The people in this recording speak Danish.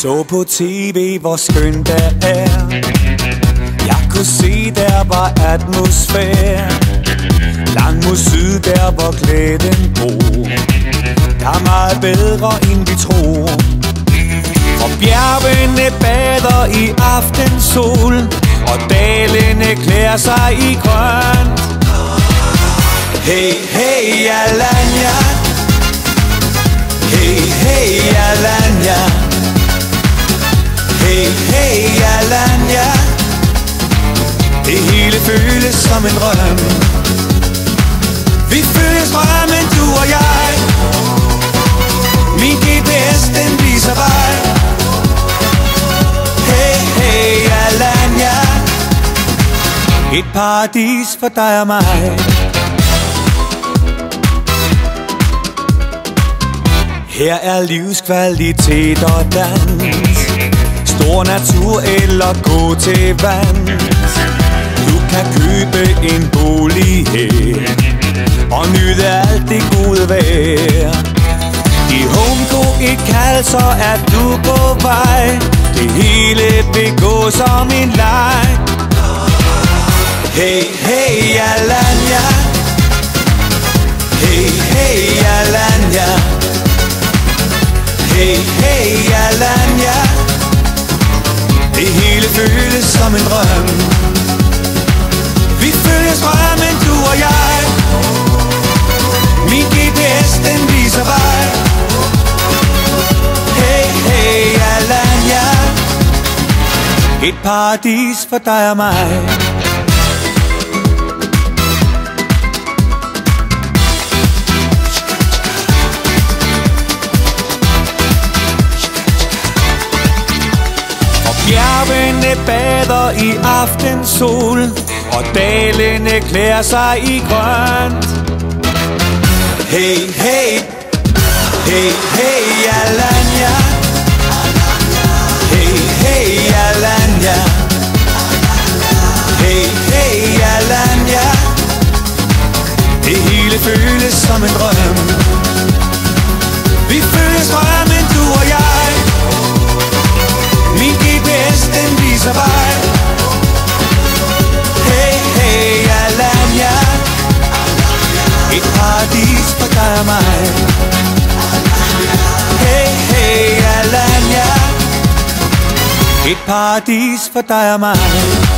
Så på tv, hvor skønt der er. Jeg kunne se, der var atmosfære. Langt mod syd, der hvor glæden bor. Der er meget bedre, end vi tror. For bjergene bader i aftensol, og dalene klæder sig i grønt. Hey, hey, Alanya. Hey, hey, Alanya. Hey, hey, Alanya. Det hele føles som en drøm. Vi følges drømmen, du og jeg. Min GPS, den viser vej. Hey, hey, Alanya. Et paradis for dig og mig. Her er livskvalitet og dans. Stor natur eller gå til vand. Du kan købe en bolig her og nyde alt det gode vejr. I HomeCo et kald, så er du på vej. Det hele vil gå som en leg. Hey, hey, Alanya. Hey, hey, Alanya. Hey, hey, Alanya. Det hele føles som en drøm. Vi følges drømmen, du og jeg. Min GPS, den viser vej. Hey, hey, Alanya. Et paradis for dig og mig. Bjergene bader i aftensol, og dalene klæder sig i grønt. Hey, hey, hey, hey, Alanya. Hey, hey, Alanya. Hey, hey, Alanya. Det hele føles som en drøm. Vi følges drømmen, du og jeg. Min GPS, den viser vej. Hey, hey, Alanya. Et paradis for dig og mig. Hey, hey, Alanya. Et paradis for dig og mig.